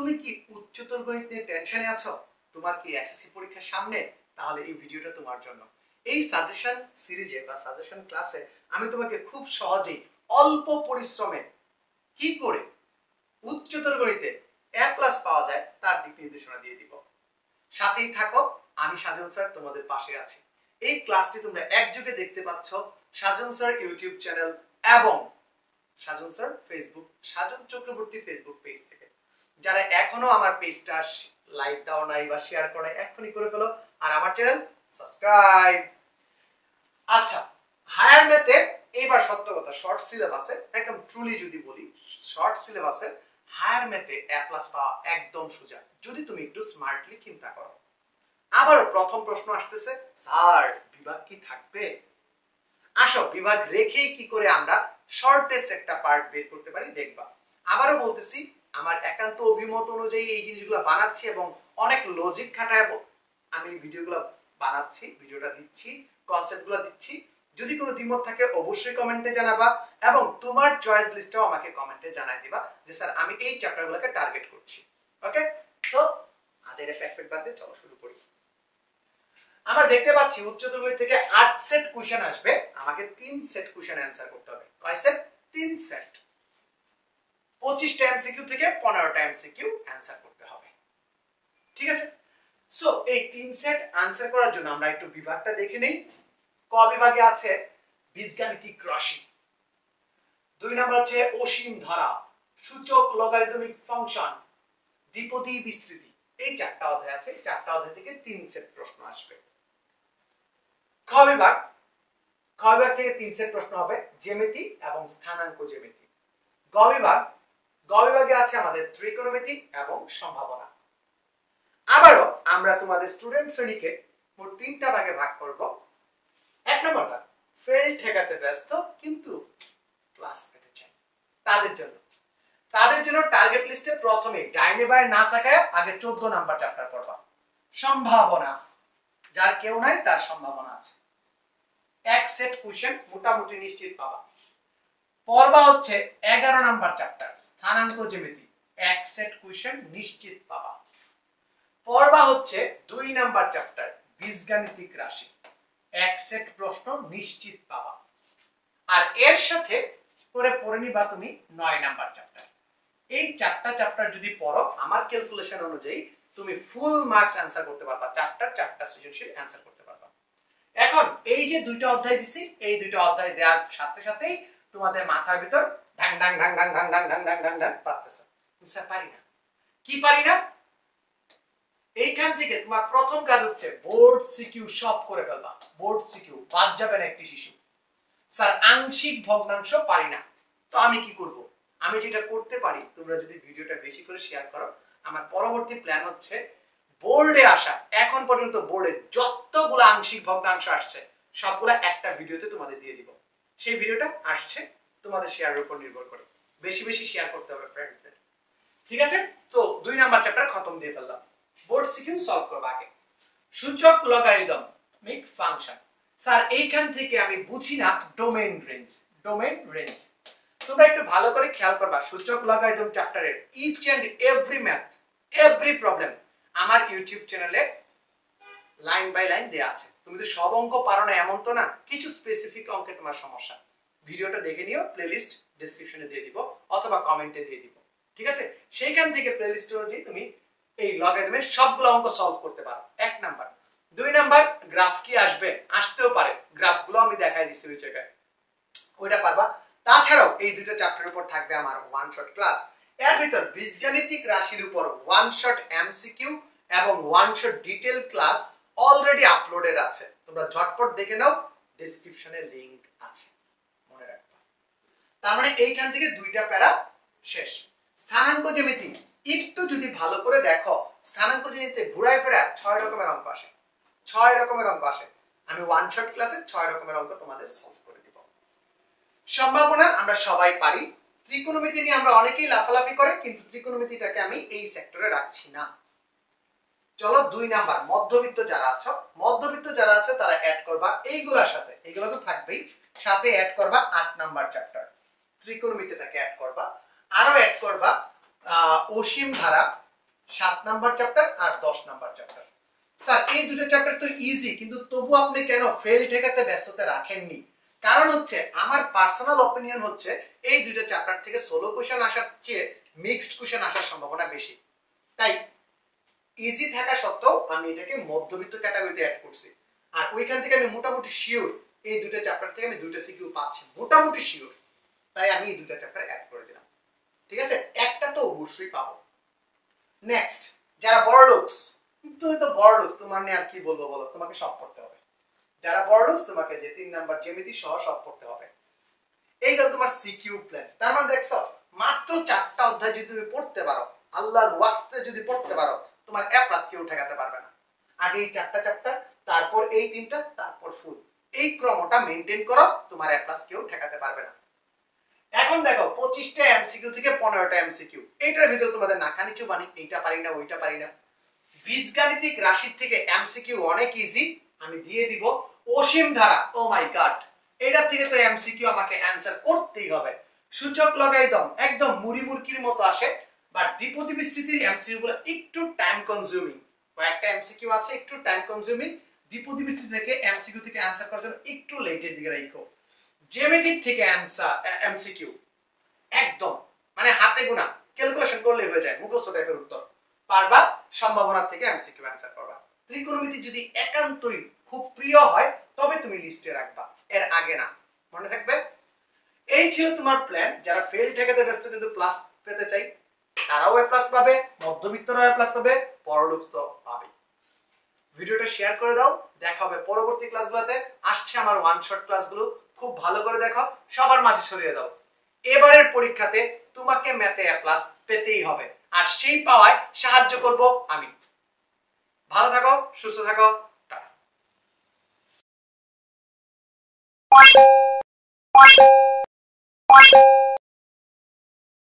তুমি কি উচ্চতর গণিত নিয়ে টেনশনে আছো? তোমার কি এসএসসি পরীক্ষার সামনে? তাহলে এই ভিডিওটা তোমার জন্য। এই সাজেশন সিরিজে বা সাজেশন ক্লাসে আমি তোমাকে খুব সহজেই অল্প পরিশ্রমে কি করে উচ্চতর গণিতে A+ পাওয়া যায় তার দিক নির্দেশনা দিয়ে দিব। সাথেই থাকো, আমি সাজন স্যার তোমাদের পাশে আছি। এই ক্লাসটি তোমরা একযোগে দেখতে পাচ্ছ সাজন স্যার ইউটিউব চ্যানেল এবং Sajan sir Facebook, Sajan Chakraborty Facebook page থেকে। যারা এখনো আমার পেজটা লাইক দাও নাই বা শেয়ার করো নাই, এখনই করে ফেলো আর আমার চ্যানেল সাবস্ক্রাইব। আচ্ছা, হায়ার ম্যাথে এবার সত্য কথা, শর্ট সিলেবাসে একদম ট্রুলি যদি বলি, শর্ট সিলেবাসে হায়ার ম্যাথে A+ পাওয়া একদম সোজা, যদি তুমি একটু স্মার্টলি চিন্তা করো। আবারও প্রথম প্রশ্ন আসতেছে, স্যার বিভাগ কি থাকবে? আসো, বিভাগ রেখেই কি করে আমরা শর্টেস্ট একটা পার্ট বের করতে পারি দেখবা। আবারও বলতেছি, আমার একান্ত অভিমত অনুযায়ী এই জিনিসগুলো বানাচ্ছি এবং অনেক লজিক খাটায় আমি ভিডিওগুলো বানাচ্ছি, ভিডিওটা দিচ্ছি, কনসেপ্টগুলো দিচ্ছি। যদি কোনো দ্বিমত থাকে অবশ্যই কমেন্টে জানাবা এবং তোমার চয়েস লিস্টটাও আমাকে কমেন্টে জানাই দিবা যে স্যার আমি এই চ্যাপ্টারগুলোকে টার্গেট করছি। ওকে, সো আজ এটা প্যাকপ্যাক বাদ দিয়ে চলো শুরু করি। আমরা দেখতে পাচ্ছি উচ্চতর গণিত থেকে 8 সেট কোশ্চেন আসবে, আমাকে 3 সেট কোশ্চেন অ্যানসার করতে হবে। কয় সেট? 3 সেট। 25টা এমসিকিউ থেকে 15টা এমসিকিউ অ্যানসার করতে হবে। ঠিক আছে, সো এই 3 সেট অ্যানসার করার জন্য আমরা একটু বিভাগটা দেখে নেই। ক বিভাগে আছে বীজগাণিতিক রাশি, 2 নাম্বার হচ্ছে অসীম ধারা, সূচক, লগারিদমিক ফাংশন, দ্বিপদী বিস্তৃতি। এই 4টা অধ্যায় আছে, 4টা অধ্যায় থেকে 3 সেট প্রশ্ন আসবে। খ বিভাগ থেকে 3 সেট প্রশ্ন হবে, জ্যামিতি এবং স্থানাঙ্ক জ্যামিতি। গ বিভাগে আছে আমাদের ত্রিকোণমিতি এবং সম্ভাবনা। আবারও আমরা তোমাদের স্টুডেন্ট শ্রেণীকে মোট 3টা ভাগে ভাগ করব। 1 নম্বর ভাগ, ফেল ঠেকাতে ব্যস্ত কিন্তু ক্লাস পেতে চাই, তাদের জন্য টার্গেট লিস্টে প্রথমে ডাইনে বায়ে না তাকায় আগে 14 নাম্বার চ্যাপ্টার পড়বা। সম্ভাবনা, যার কেউ নাই তার সম্ভাবনা আছে। এক সেট কোশ্চেন মোটামুটি নিশ্চিত পাবা। পড়বা হচ্ছে 11 নাম্বার চ্যাপ্টার স্থানাঙ্ক জ্যামিতি, এক সেট কোশ্চেন নিশ্চিত পাবা। পড়বা হচ্ছে 2 নাম্বার চ্যাপ্টার বীজগাণিতিক রাশি, এক সেট প্রশ্ন নিশ্চিত পাবা। আর এর সাথে করে পড়ে নিবা তুমি 9 নাম্বার চ্যাপ্টার। এই 4টা চ্যাপ্টার যদি পড়ো, আমার ক্যালকুলেশন অনুযায়ী তুমি ফুল মার্কস অ্যানসার করতে পারবা, 4টা সৃজনশীল অ্যানসার করতে পারবা। এখন এই যে 2টা অধ্যায় দিছি, এই 2টা অধ্যায় দেওয়ার সাথে সাথেই তোমাদের মাথার ভিতর ঢাং ঢাং ঢাং ঢাং ঢাং ঢাং ঢাং ঢাং ঢাং ঢাং বাজতেছে, স্যার পারি না। কি পারি না? এইখান থেকে তোমার প্রথম কাজ হচ্ছে বোর্ড সিকিউ সব করে ফেলবা। বোর্ড সিকিউ বাদ যাবে না একটি শিশু। স্যার আংশিক ভগ্নাংশ পারি না, তো আমি কি করব? আমি যেটা করতে পারি, তোমরা যদি ভিডিওটা বেশি করে শেয়ার করো, আমার পরবর্তী প্ল্যান হচ্ছে বোর্ডে আসা, এখন পর্যন্ত বোর্ডে যতগুলো আংশিক ভগ্নাংশ আসছে সবগুলো একটা ভিডিওতে তোমাদের দিয়ে দিব। সেই ভিডিওটা আসছে তোমাদের শেয়ারের উপর নির্ভর করে, বেশি বেশি শেয়ার করতে হবে ফ্রেন্ডসদের। ঠিক আছে, তো 2 নাম্বার চ্যাপ্টার খতম দিয়ে ফেললাম। বোর্ড সিকিউ সলভ করব আগে। সূচক, লগারিদমিক ফাংশন, স্যার এইখান থেকে আমি বুঝি না ডোমেইন রেঞ্জ। তোমরা একটু ভালো করে খেয়াল করবা, সূচক লগারিদম চ্যাপ্টারের each and every math, every problem আমার ইউটিউব চ্যানেলে লাইন বাই লাইন দেয়া আছে। তুমি তো সব অঙ্ক পারো না এমন তো না, কিছু স্পেসিফিক অঙ্কে তোমার সমস্যা, ভিডিওটা দেখে নিও, প্লেলিস্ট ডেসক্রিপশনে দিয়ে দিব অথবা কমেন্টে দিয়ে দিব। ঠিক আছে, সেইখান থেকে প্লেলিস্ট অনুযায়ী তুমি এই লগারিদমের সবগুলো অঙ্ক সলভ করতে পারো। 1 নাম্বার। 2 নাম্বার, গ্রাফ কি আসবে? আসতেও পারে, গ্রাফগুলো আমি দেখাই দিছি ওই জায়গায়, ওইটা পারবা। তাছাড়াও এই 2টা চ্যাপ্টারের উপর থাকবে আমার ওয়ান শট ক্লাস। এর ভিতর বীজগাণিতিক রাশির উপর ওয়ান শট এমসিকিউ এবং one shot detail class already uploaded আছে, তোমরা ঝটপট দেখে নাও, ডেসক্রিপশনে লিংক আছে, মনে রাখবা। তার মানে এইখান থেকে 2টা প্যারা শেষ। স্থানাঙ্ক জ্যামিতি একটু যদি ভালো করে দেখো, স্থানাঙ্ক জ্যামিতিতে ঘুরায় ফেরায় 6 রকমের অঙ্ক আসে, 6 রকমের অঙ্ক আসে। আমি ওয়ান শট ক্লাসে 6 রকমের অঙ্ক তোমাদের সলভ করে দিব। সম্ভাবনা আমরা সবাই পারি। ত্রিকোণমিতি নিয়ে আমরা অনেকেই লাফালাফি করে, কিন্তু ত্রিকোণমিতিটাকে আমি এই সেক্টরে রাখছি না। চলো 2 নাম্বার, মধ্যবিত্ত যারা আছে তারা অ্যাড করবা এইগুলোর সাথে, এইগুলো তো থাকবেই, সাথে অ্যাড করবা 8 নাম্বার চ্যাপ্টার ত্রিকোণমিতিটাকে অ্যাড করবা, আরো অ্যাড করবা অসীম ধারা, 7 নাম্বার চ্যাপ্টার আর 10 নাম্বার চ্যাপ্টার। স্যার এই দুটো চ্যাপ্টার তো ইজি, কিন্তু তবু আপনি কেন ফেল ঠেকাতে ব্যস্ততা রাখেননি? কারণ হচ্ছে আমার পার্সোনাল অপিনিয়ন হচ্ছে এই দুটো চ্যাপ্টার থেকে সোলো কোশ্চেন আসার চেয়ে মিক্সড কোশ্চেন আসার সম্ভাবনা বেশি। তাই ইজি থাকা সত্ত্বেও আমি এটাকে মধ্যবিত্ত ক্যাটাগরিতে অ্যাড করছি। আর ওইখান থেকে আমি মোটামুটি শিওর এই দুটো চ্যাপ্টার থেকে আমি দুটো সিকিউ পাচ্ছি, মোটামুটি শিওর। তাই আমি এই দুটো চ্যাপ্টার অ্যাড করে দিলাম। ঠিক আছে, একটা তো অবশ্যই পাবো। নেক্সট, যারা বড় লোকস, তুমি তো বড় লোকস, তোমার নিয়ে আর কি বলবো বলো, তোমাকে সব পড়তে হবে। যারা বড় লোকস তোমাকে যে 3 নাম্বার জ্যামিতি সহ সব পড়তে হবে। এই গেল তোমার সিকিউ প্ল্যান। তার মানে দেখছো মাত্র 4টা অধ্যায় যদি তুমি পড়তে পারো, আল্লাহর ওয়াস্তে যদি পড়তে পারো, তোমার এ প্লাস কেউ ঠেকাতে পারবে না। আগে এই 4টা চ্যাপ্টার, তারপর এই 3টা, তারপর ফুল, এই ক্রমটা মেইনটেইন করো, তোমার এ প্লাস কেউ ঠেকাতে পারবে না। এখন দেখো 25টা এমসিকিউ থেকে 15টা এমসিকিউ, এইটার ভিতরে তোমাদের নাকানি চুবানি, এইটা পারি না ওইটা পারি না। বীজগাণিতিক রাশির থেকে এমসিকিউ অনেক ইজি, আমি দিয়ে দিব অসীম ধারা। ও মাই গড, এটা থেকে তো এমসিকিউ আমাকে অ্যানসার করতেই হবে। সূচক লগাই দাও, একদম মুড়ি মুরকির মতো আসে, বাট দ্বিপদী বিস্তৃতির এমসিকিউ গুলো একটু টাইম কনজিউমিং। কয়েকটা এমসিকিউ আছে একটু টাইম কনজিউমিং, দ্বিপদী বিস্তৃতি থেকে এমসিকিউ থেকে অ্যানসার করার জন্য একটু লেটের দিকে রাখো। জ্যামিতিক থেকে এমসিকিউ একদম মানে হাতে গোনা, ক্যালকুলেশন করলেই হয়ে যায়, মুখস্থ টাইপের উত্তর পারবা। সম্ভাবনা থেকে এমসিকিউ অ্যানসার করবা। ত্রিকোণমিতি যদি একান্তই খুব প্রিয় হয় তবে তুমি লিস্টে রাখবা, এর আগে না। মনে থাকবে? এই ছিল তোমার প্ল্যান। যারা ফেল ঠেকাতে ব্যস্ত কিন্তু প্লাস পেতে চাই, তারাও এ প্লাস পাবে, মধ্যবিত্তরাও এ প্লাস পাবে, বড়লোকস তো পাবে। ভিডিওটা শেয়ার করে দাও। দেখা হবে পরবর্তী ক্লাসগুলোতে। আসছে আমার ওয়ান শট ক্লাসগুলো, খুব ভালো করে দেখো, সবার মাঝে ছড়িয়ে দাও। এবারের পরীক্ষাতে তোমাকে ম্যাথে এ প্লাস পেতেই হবে, আর সেই পাওয়ায় সাহায্য করব আমি। ভালো থাকো, সুস্থ থাকো।